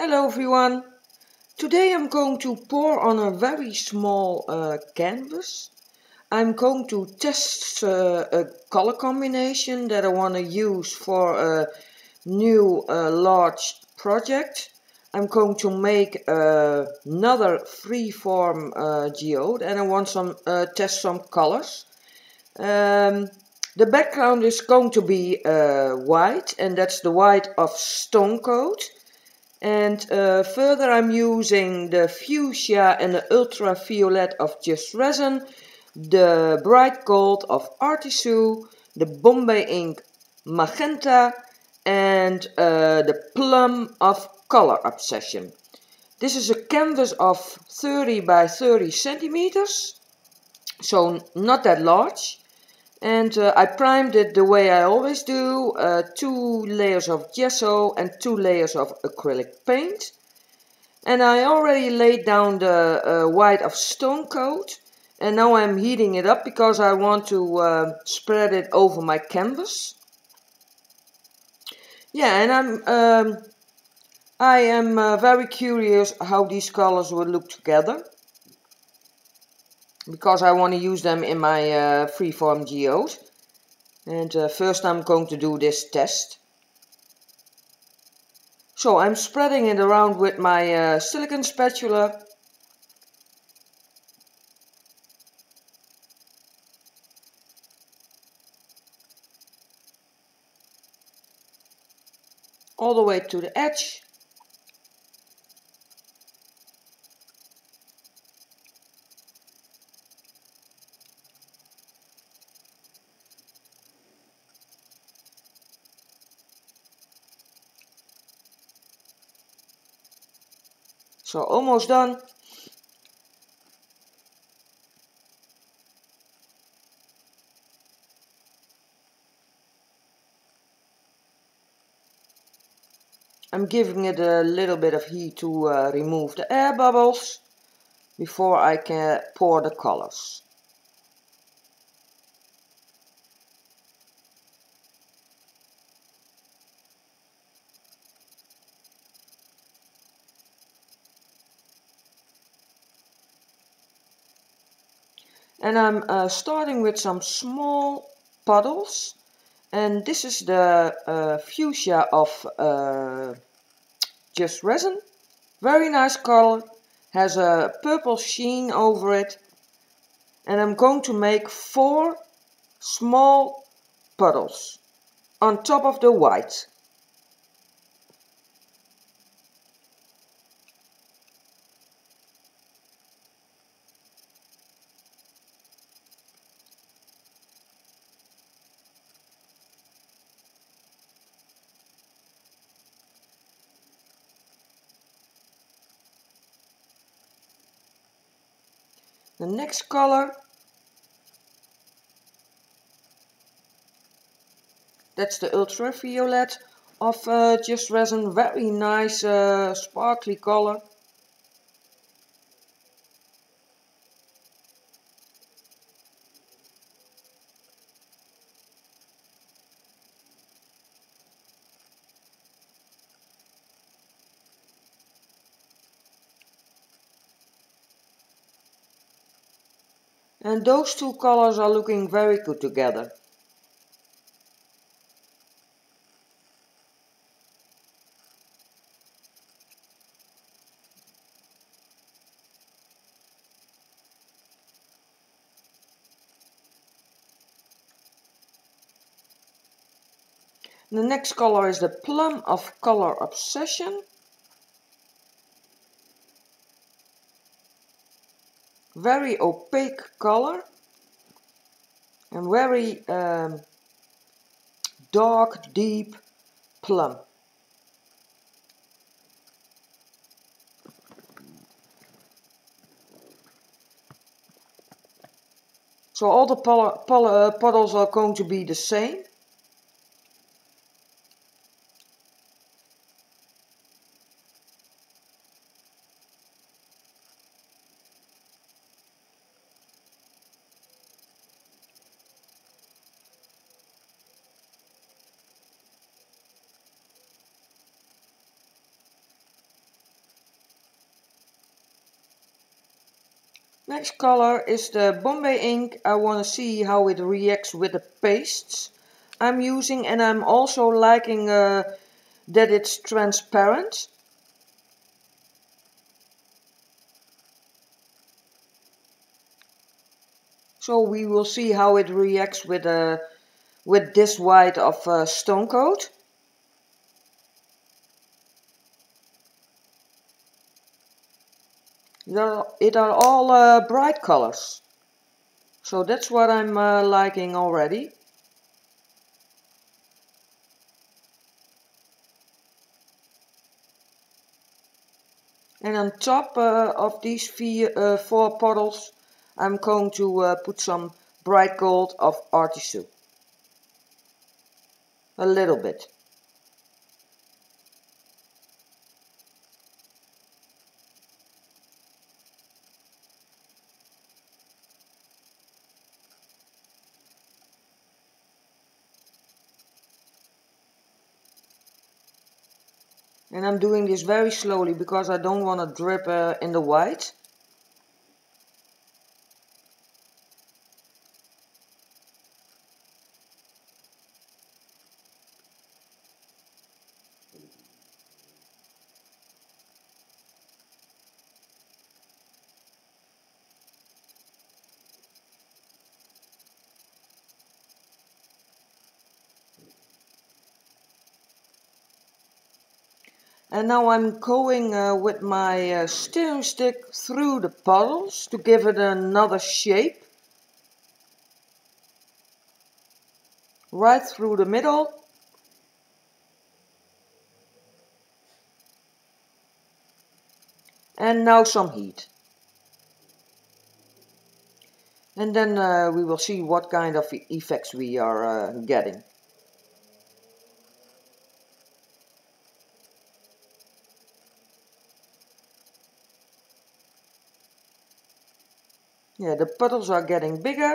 Hello everyone. Today I'm going to pour on a very small canvas. I'm going to test a color combination that I want to use for a new large project. I'm going to make another freeform geode and I want some test some colors. The background is going to be white, and that's the white of Stone Coat. And further I'm using the fuchsia and the ultraviolet of Just Resin, the bright gold of Artisue, the Bombay ink magenta, and the plum of Color Obsession. This is a canvas of 30 by 30 centimeters, so not that large. And I primed it the way I always do, 2 layers of gesso and 2 layers of acrylic paint. And I already laid down the white of Stone Coat, and now I'm heating it up because I want to spread it over my canvas. Yeah, and I am very curious how these colors will look together, because I want to use them in my freeform geode. And first I'm going to do this test. So I'm spreading it around with my silicone spatula. All the way to the edge. So almost done. I'm giving it a little bit of heat to remove the air bubbles before I can pour the colors. And I'm starting with some small puddles, and this is the fuchsia of Just Resin. Very nice color, has a purple sheen over it, and I'm going to make 4 small puddles on top of the white. The next color, that's the ultraviolet of Just Resin. Very nice sparkly color. And those 2 colors are looking very good together. The next color is the plum of Color Obsession. Very opaque color and very dark, deep plum. So all the puddles are going to be the same. Next color is the Bombay ink. I want to see how it reacts with the pastes I'm using, and I'm also liking that it's transparent. So we will see how it reacts with this white of Stone Coat. It are all bright colors. So that's what I'm liking already. And on top of these four puddles, I'm going to put some bright gold of Artisu. A little bit. And I'm doing this very slowly because I don't want to drip in the white. And now I'm going with my steering stick through the puddles to give it another shape. Right through the middle. And now some heat. And then we will see what kind of effects we are getting. Yeah, the puddles are getting bigger.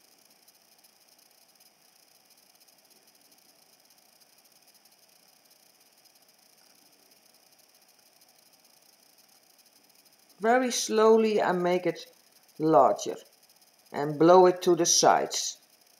Very slowly I make it larger and blow it to the sides.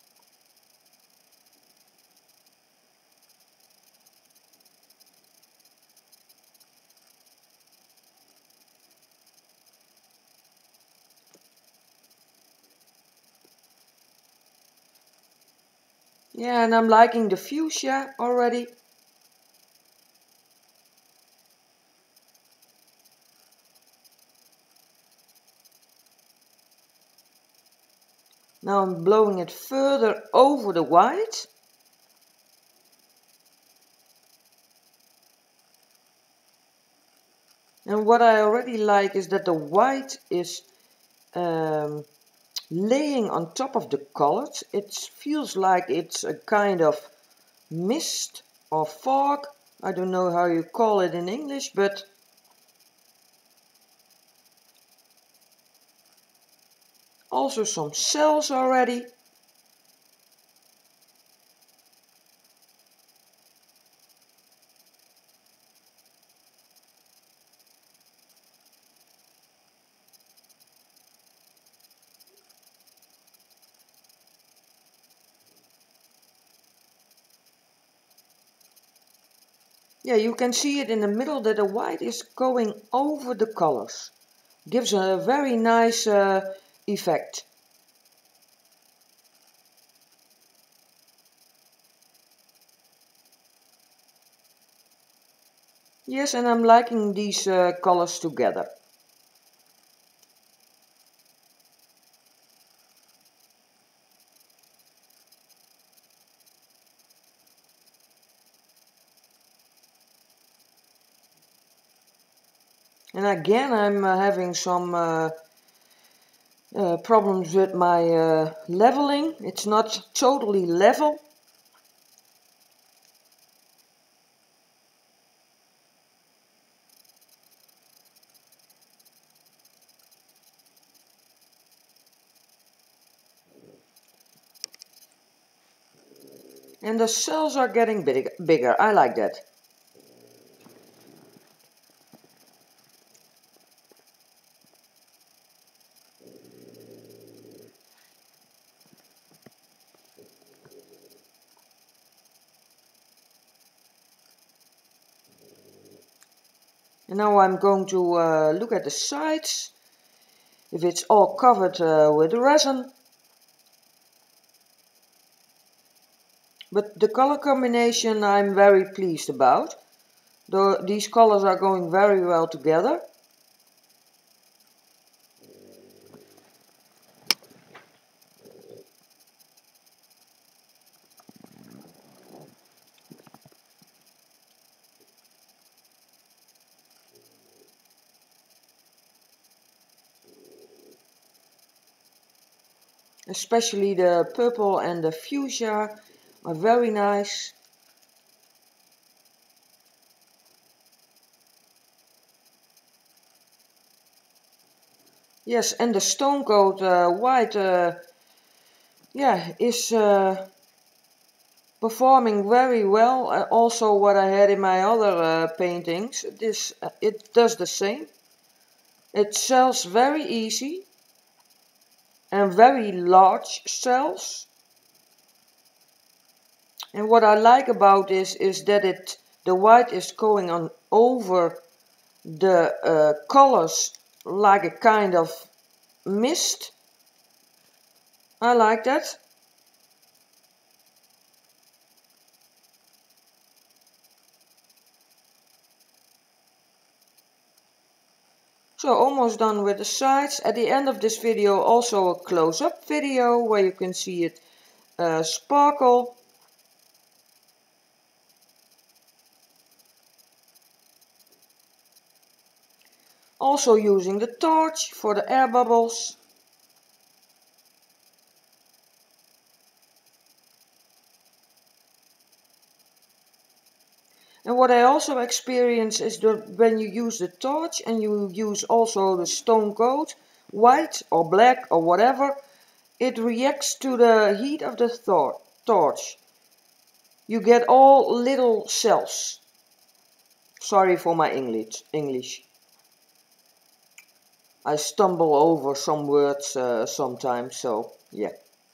Yeah, and I'm liking the fuchsia already. Now I'm blowing it further over the white. And what I already like is that the white is laying on top of the colors. It feels like it's a kind of mist or fog. I don't know how you call it in English, but also some cells already. Yeah, you can see it in the middle that the white is going over the colors. Gives a very nice effect. Yes, and I'm liking these colors together. And again, I'm having some problems with my leveling. It's not totally level. And the cells are getting bigger. I like that. And now I'm going to look at the sides, if it's all covered with resin. But the color combination I'm very pleased about. These colors are going very well together. Especially the purple and the fuchsia are very nice. Yes, and the stone coat white is performing very well. Also what I had in my other paintings, it does the same. It sells very easy and very large cells. And what I like about this is that the white is going on over the colors like a kind of mist. I like that. So almost done with the sides. At the end of this video also a close-up video where you can see it sparkle. Also using the torch for the air bubbles. And what I also experience is that when you use the torch and you use also the stone coat, white or black or whatever, it reacts to the heat of the torch. You get all little cells. Sorry for my English. I stumble over some words sometimes, so yeah.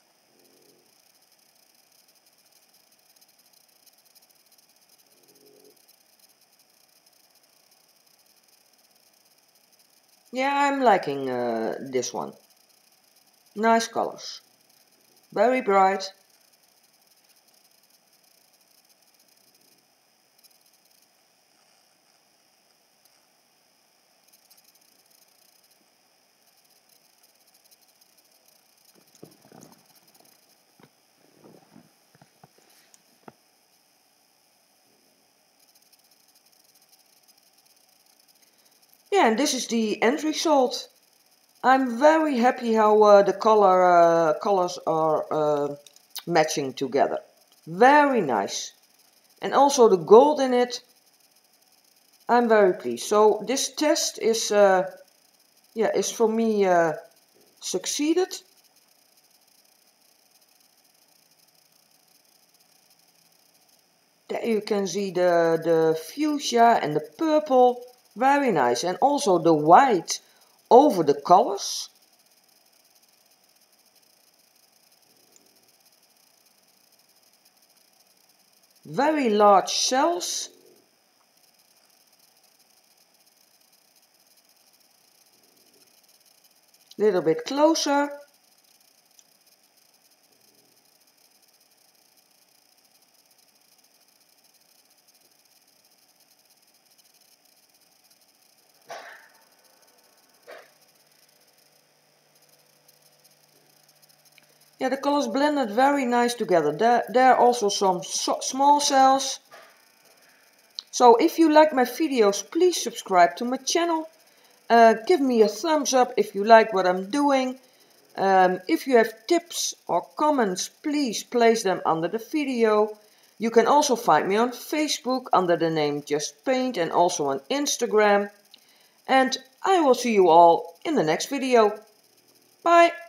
Yeah, I'm liking this one. Nice colors. Very bright. Yeah, and this is the end result. I'm very happy how the colors are matching together. Very nice. And also the gold in it. I'm very pleased. So this test is for me succeeded. There you can see the fuchsia and the purple. Very nice. And also the white over the colors. Very large cells. Little bit closer. Yeah, the colors blended very nice together. There are also some small cells. So if you like my videos, please subscribe to my channel. Give me a thumbs up if you like what I'm doing. If you have tips or comments, please place them under the video. You can also find me on Facebook under the name Just Paint and also on Instagram. And I will see you all in the next video. Bye!